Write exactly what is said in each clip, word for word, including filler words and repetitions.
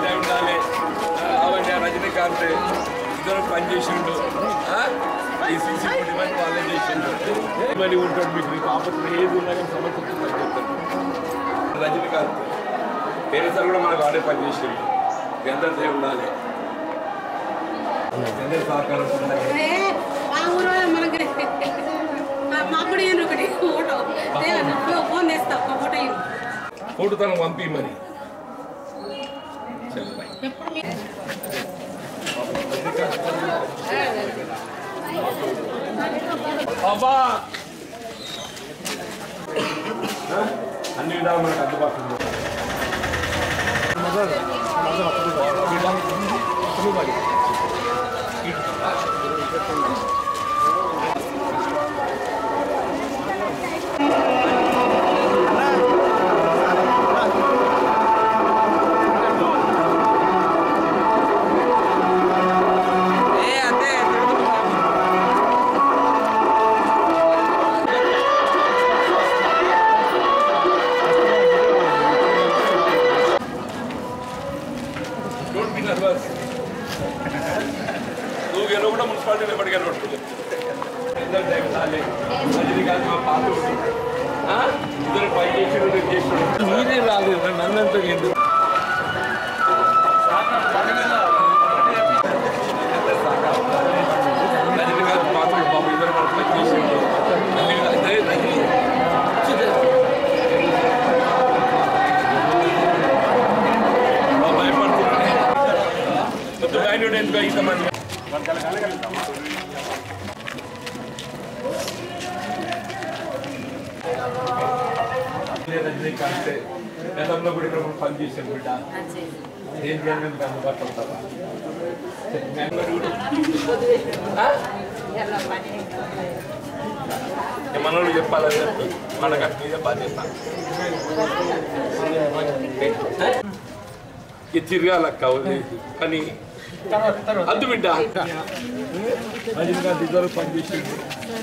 ఉండాలి. అవన్నీ రజనీకాంత్ ఇద్దరు పనిచేసిండు. ఈ సీసీ డిమాండ్ వాళ్ళే చేసిండు. మరి ఉంటాడు మీకు కాకపోతే ఏది ఉన్నా కానీ సమస్య పని చెప్తాడు. రజనీకాంత్ వేరే సార్ కూడా మనకు ఆడే పని చేసిండు. అందరితో ఉండాలి. అందరి సహకారం ఫోటో తనకు పంపి మరి బాబా అన్ని విధాలు మనకు అందుబాటులో నువ్వు కూడా మున్సిపాలిటీలో ఎప్పటికైనా రజనీకాంత్ మా పాత ఇద్దరు పై చేసి చేసి మీరే రాదు నన్నంతా ఎందుకు రజనీకాంత్ పాత బాబు ఇద్దరు మనం పై చేసిండు. భయపడుతున్నాడు ఎందుకు ఇంతమంది రజనీకాంత్ గతంలో కూడా ఇక్కడ పనిచేసాను బిడ్డ. ఏం చేయాలి అందుబాటులో ఉంటావా? మనోళ్ళు చెప్పాలని చెప్పి మనకు మీదే బాధ్యత. ఇది తిరగాలక్క కానీ అద్దు బిడ్డ. రజనీకాంత్ ఇద్దరు పనిచేసిండు.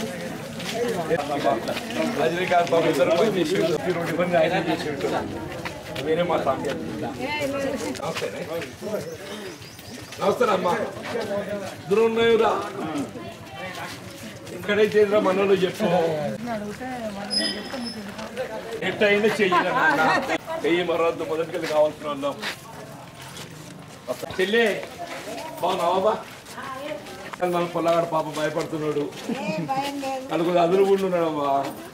రజనీకాంత్ బాబు ఇద్దరు పనిచేసిండు. ఇవన్నీ ఆయన చేసిండు. వేరే మా సాంగ్ నమస్తే నమస్తే అమ్మా. దూరం ఉన్నాయురా ఇక్కడైతే మనోళ్ళు చెప్పు ఎట్టయినా చెయ్యి చెయ్యి మరొద్దు మొదటికెళ్ళి కావాల్సిన వాళ్ళం. చెల్లి బాగున్నావా? మన పొల్లగాడు పాప భయపడుతున్నాడు. అనుకో అదురు కూడా ఉన్నాడమ్మా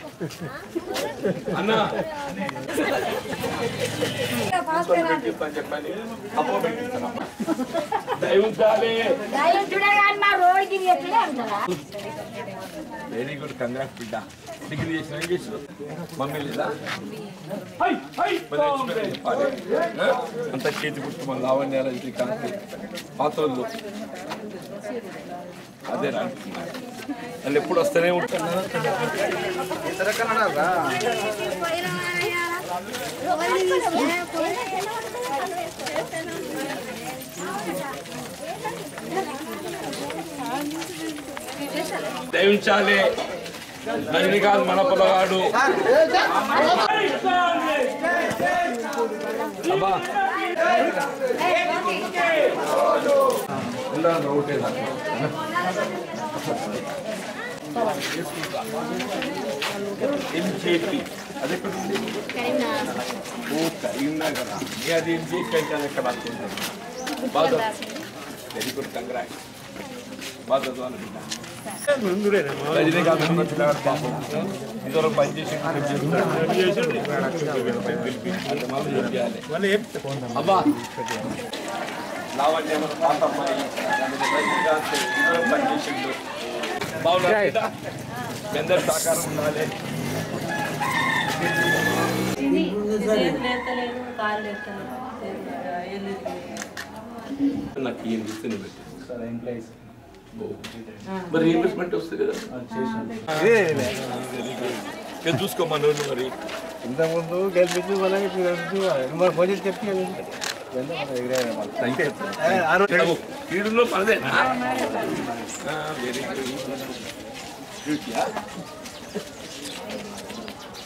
అన్న చెప్పండి. అమ్మో పెట్టిస్తానమ్మా వెరీ గుడ్ కంగ్రాట్స్ బిడ్డ. డిగ్రీ చేసిన ఏం చేసిన మమ్మీ లేదా అంత చేతి గుర్తు మన లావణ్య రజనీకాంత్ పాత్రలు అదే రా వాళ్ళు ఎప్పుడు వస్తూనే ఉంటారు. దయించాలి రజనీకాంత్ మన పొలగాడు. అబ్బా ఒకటే ఎంజేపీ అది ఎక్కడ ఉంది? ఓ కరీంనగర్. అది ఎంజేపీ అయితే అది ఎక్కడ బాగా వెరీ గుడ్ కంగ్రాట్స్. బాగా రజనీకాంత్ పాపం ఇద్దరు పనిచేసి అబ్బా లావణ్య పాత అమ్మాయి రజనీకాంత్ ఇద్దరు పనిచేసిండు. బాగున్నారు అందరి సహకారం ఉండాలి. నాకు ఏం ఇస్తుంది ఎంప్లాయీస్ మరి రీఇంబర్స్మెంట్ వస్తుంది కదా చూసుకోమను. మరి ఇంతకుముందు గెలిపించి వాళ్ళకి ఫోన్ చేసి చెప్పి కీడులో పడదేనా?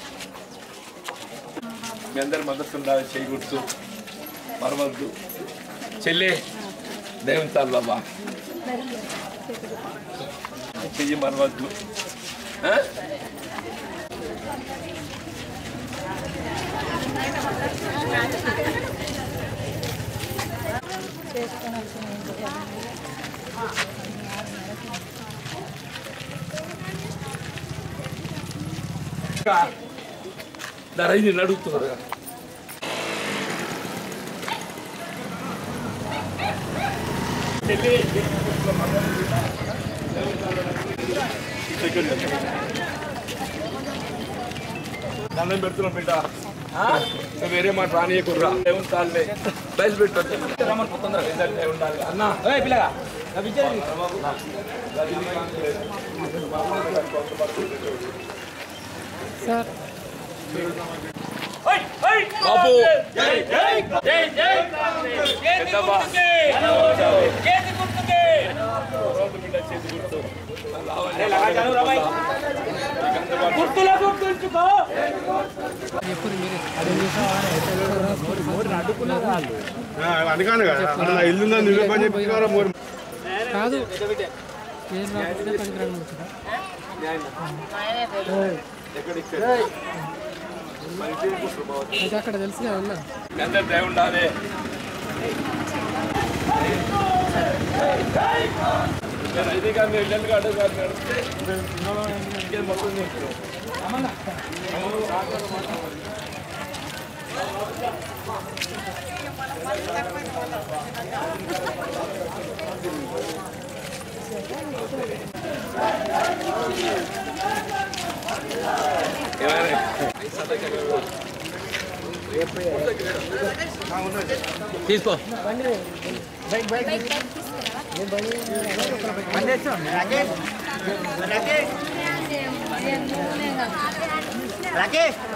మీ అందరి మద్దతు ఉండాలి. చేయకూడదు మరవద్దు. చెల్లె దేవుని తాను బాబా చెయ్యి మరవద్దు. ధర ఇది నడుగుతున్నారు. దండం పెడుతున్నాం బిడ్డ, వేరే మాట రానియకుర్రా. దేవుని తాళ్ళే బయలు పెట్టు ఉండాలి అన్నా పిల్లగా సార్ బాబు అనుకాను కదా ఇల్లు నిల్వ పని చెప్పి మోరు కాదు అక్కడ తెలుసు కదా అందరు ఉండాలి. ఇది కానీ ఇళ్ళకి అడ్డు కాదు మొత్తం తీసుకో రాకేష్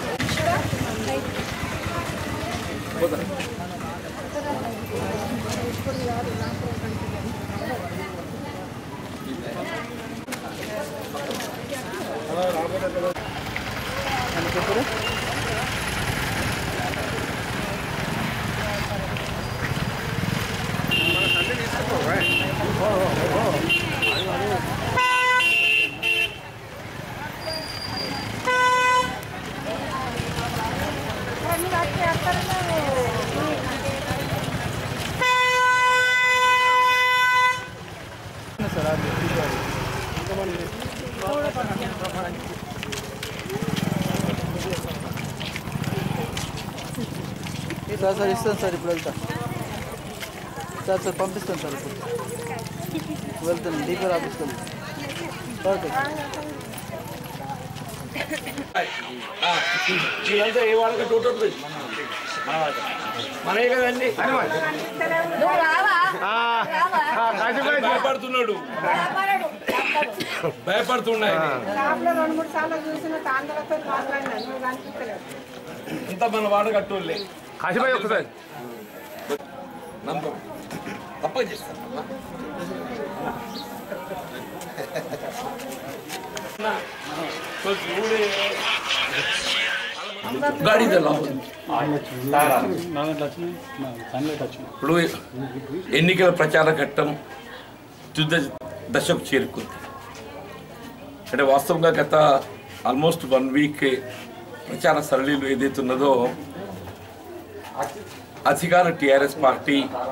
సార్ సార్ ఇస్తాను సార్ ఇప్పుడు వెళ్తా సార్ సార్ పంపిస్తాను సార్ ఇప్పుడు వెళ్తాను డీపర్ ఆఫీస్కి వెళ్తాను. ఇదంతా ఏ వాళ్ళకి టోటల్ మనే కదండి. భయపడుతున్నాడు భయపడుతున్నాయి ఇంత మన వాడు కట్టోళ్ళే. కాశీబాయి ఒకసారి నమ్మకం తప్పక చేస్తాను. गाड़ी चलाओ ఇప్పుడు ఎన్నికల ప్రచార ఘట్టం తుద దశకు చేరుకుంది. అంటే వాస్తవంగా గత ఆల్మోస్ట్ వన్ వీక్ ప్రచార సరళిలో ఏదైతే ఉన్నదో అధికార టీఆర్ఎస్ పార్టీ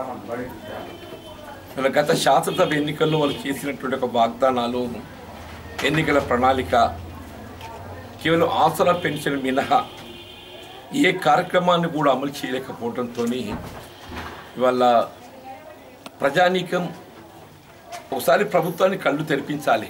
గత శాసనసభ ఎన్నికల్లో వాళ్ళు చేసినటువంటి ఒక వాగ్దానాలు, ఎన్నికల ప్రణాళిక కేవలం ఆసరా పెన్షన్ మినహా ఏ కార్యక్రమాన్ని కూడా అమలు చేయలేకపోవడంతో ఇవాళ ప్రజానీకం ఒకసారి ప్రభుత్వాన్ని కళ్ళు తెరిపించాలి,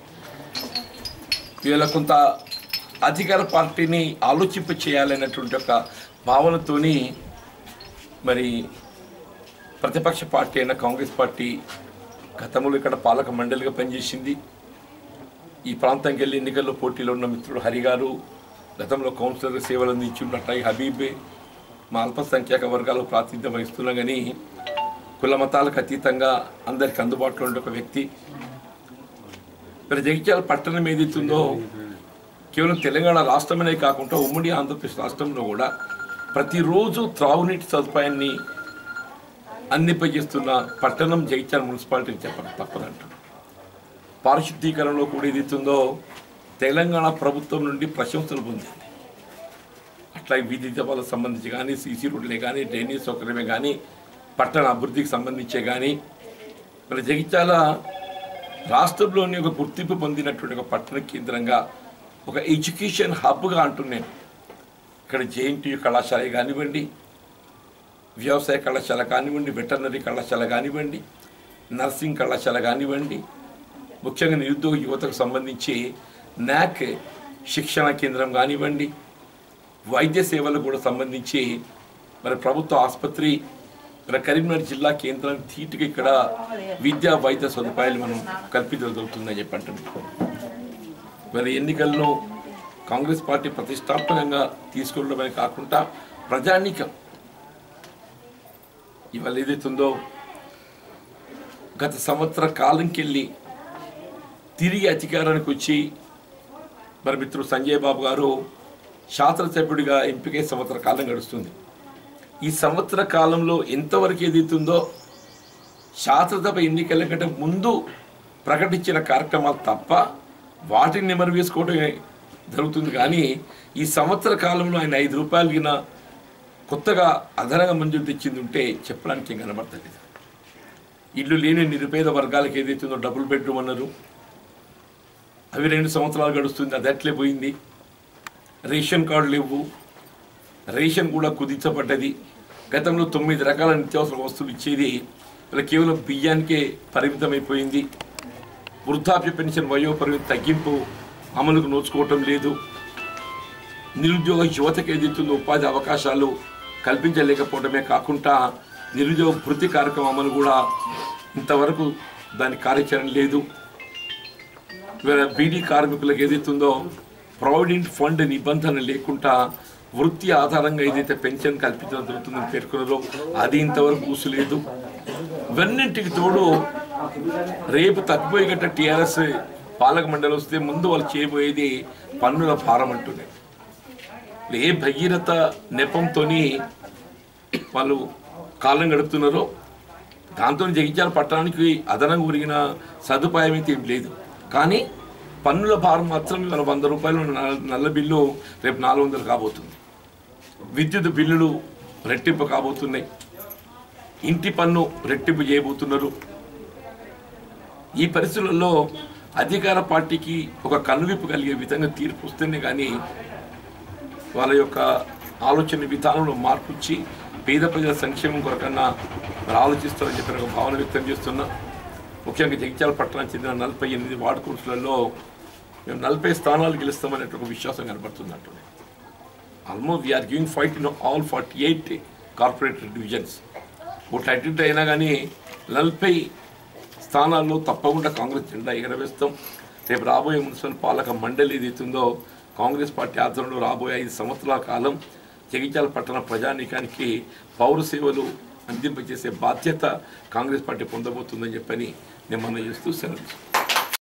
ఇవాళ కొంత అధికార పార్టీని ఆలోచింప చేయాలనేటువంటి ఒక భావనతోని మరి ప్రతిపక్ష పార్టీ అయిన కాంగ్రెస్ పార్టీ గతంలో ఇక్కడ పాలక మండలిగా పనిచేసింది. ఈ ప్రాంతంకి వెళ్ళి ఎన్నికల్లో పోటీలో ఉన్న మిత్రుడు హరి గారు గతంలో కౌన్సిలర్ సేవలు అందించి ఉన్నట్టు హబీబే మా అల్పసంఖ్యాక వర్గాలకు ప్రాతినిధ్యం వహిస్తున్నా కానీ కుల మతాలకు అతీతంగా అందరికి అందుబాటులో ఉండే ఒక వ్యక్తి. మరి జగిత్యాల పట్టణం ఏదైతుందో కేవలం తెలంగాణ రాష్ట్రమనే కాకుండా ఉమ్మడి ఆంధ్రప్రదేశ్ రాష్ట్రంలో కూడా ప్రతిరోజు త్రాగునీటి సదుపాయాన్ని అందింపజేస్తున్న పట్టణం జగిత్యాల మున్సిపాలిటీని చెప్పక తప్పదంటారు. పారిశుద్ధీకరణలో కూడా ఏదైతుందో తెలంగాణ ప్రభుత్వం నుండి ప్రశంసలు పొందింది. అట్లా వీధి దీపాలకు సంబంధించి కానీ, సీసీ రోడ్లే కానీ, డ్రైనేజ్ సౌకర్యమే కానీ, పట్టణ అభివృద్ధికి సంబంధించే కానీ, మరి జగిత్యాల రాష్ట్రంలోని ఒక గుర్తింపు పొందినటువంటి ఒక పట్టణ కేంద్రంగా, ఒక ఎడ్యుకేషన్ హబ్గా అంటున్నాను. ఇక్కడ జేఎన్టీయూ కళాశాల కానివ్వండి, వ్యవసాయ కళాశాల కానివ్వండి, వెటర్నరీ కళాశాల కానివ్వండి, నర్సింగ్ కళాశాల కానివ్వండి, ముఖ్యంగా నిరుద్యోగ యువతకు సంబంధించి న్యాక్ శిక్షణ కేంద్రం కానివ్వండి, వైద్య సేవలకు కూడా సంబంధించి మరి ప్రభుత్వ ఆసుపత్రి, మరి కరీంనగర్ జిల్లా కేంద్రం ధీటుగా ఇక్కడ విద్యా వైద్య సదుపాయాలు మనం కల్పించడం జరుగుతుందని చెప్పి అంటున్నాం. మరి ఎన్నికల్లో కాంగ్రెస్ పార్టీ ప్రతిష్టాత్మకంగా తీసుకెళ్ళడమే కాకుండా ప్రజానీకం ఇవాళ ఏదైతుందో గత సంవత్సర కాలంకి వెళ్ళి తిరిగి అధికారానికి వచ్చి మరి మిత్రుడు సంజయ్ బాబు గారు శాసనసభ్యుడిగా ఎంపికై సంవత్సర కాలం గడుస్తుంది. ఈ సంవత్సర కాలంలో ఎంతవరకు ఏదైతుందో శాసనసభ ఎన్నికల కంటే ముందు ప్రకటించిన కార్యక్రమాలు తప్ప వాటిని నెమరు వేసుకోవడమే జరుగుతుంది. కానీ ఈ సంవత్సర కాలంలో ఆయన ఐదు రూపాయలకిన కొత్తగా అదనంగా మంజూరు తెచ్చింది ఉంటే చెప్పడానికి ఏం కనబడుతుంది. ఇల్లు లేని నిరుపేద వర్గాలకు ఏదైతుందో డబుల్ బెడ్రూమ్ అన్నారు, అవి రెండు సంవత్సరాలు గడుస్తుంది, అది అట్లే పోయింది. రేషన్ కార్డు లేవు, రేషన్ కూడా కుదించబడ్డది. గతంలో తొమ్మిది రకాల నిత్యావసర వస్తువులు ఇచ్చేది ఇలా కేవలం బియ్యానికే పరిమితమైపోయింది. వృద్ధాప్య పెన్షన్ వయో పరిమితి తగ్గింపు అమలుకు నోచుకోవటం లేదు. నిరుద్యోగ యువతకు ఏదైతుందో ఉపాధి అవకాశాలు కల్పించలేకపోవడమే కాకుండా నిరుద్యోగ భృతి కార్యక్రమం అమలు కూడా ఇంతవరకు దాని కార్యాచరణ లేదు. ఇవాళ బీడీ కార్మికులకు ఏదైతుందో ప్రావిడెంట్ ఫండ్ నిబంధన లేకుండా వృత్తి ఆధారంగా ఏదైతే పెన్షన్ కల్పించడం జరుగుతుందని పేర్కొన్నారో అది ఇంతవరకు ఊసులేదు. ఇవన్నింటికి తోడు రేపు తప్పిపోయి గట్ట టీఆర్ఎస్ పాలక మండలి వస్తే ముందు వాళ్ళు చేయబోయేది పన్నుల భారం అంటున్నాయి. ఏ భగీరథ నెపంతో వాళ్ళు కాలం గడుపుతున్నారో దాంతో జగిత్యాల పట్టణానికి అదనంగా ఉరిగిన సదుపాయం అయితే ఏం లేదు. కానీ పన్నుల భారం మాత్రం ఇవాళ వంద రూపాయలు నల్ల బిల్లు రేపు నాలుగు వందలు కాబోతుంది. విద్యుత్ బిల్లులు రెట్టింపు కాబోతున్నాయి. ఇంటి పన్ను రెట్టింపు చేయబోతున్నారు. ఈ పరిస్థితులలో అధికార పార్టీకి ఒక కన్నువిప్పు కలిగే విధంగా తీర్పు వస్తేనే కానీ వాళ్ళ యొక్క ఆలోచన విధానంలో మార్పు వచ్చి పేద ప్రజల సంక్షేమం కొరకన్నా ఆలోచిస్తారని చెప్పిన ఒక భావన వ్యక్తం చేస్తున్నా. ముఖ్యంగా జగిత్యాల పట్టణానికి చెందిన నలభై ఎనిమిది వార్డు కౌన్సిలర్లో మేము నలభై స్థానాలు గెలుస్తామనే ఒక విశ్వాసం కనబడుతుంది అంటున్నాయి. Almost we're giving fight in all forty eight corporate divisions. ఒకటి అటెండ్ అయినా కానీ నలభై స్థానాల్లో తప్పకుండా కాంగ్రెస్ జెండా ఎగరవేస్తాం. రేపు రాబోయే మున్సిపల్ పాలక మండలి ఏదైతుందో కాంగ్రెస్ పార్టీ ఆధ్వర్యంలో రాబోయే ఐదు సంవత్సరాల కాలం జగిత్యాల పట్టణ ప్రజానీకానికి పౌర సేవలు అందింపజేసే బాధ్యత కాంగ్రెస్ పార్టీ పొందబోతుందని చెప్పని నేను మనం చేస్తూ సెలవు.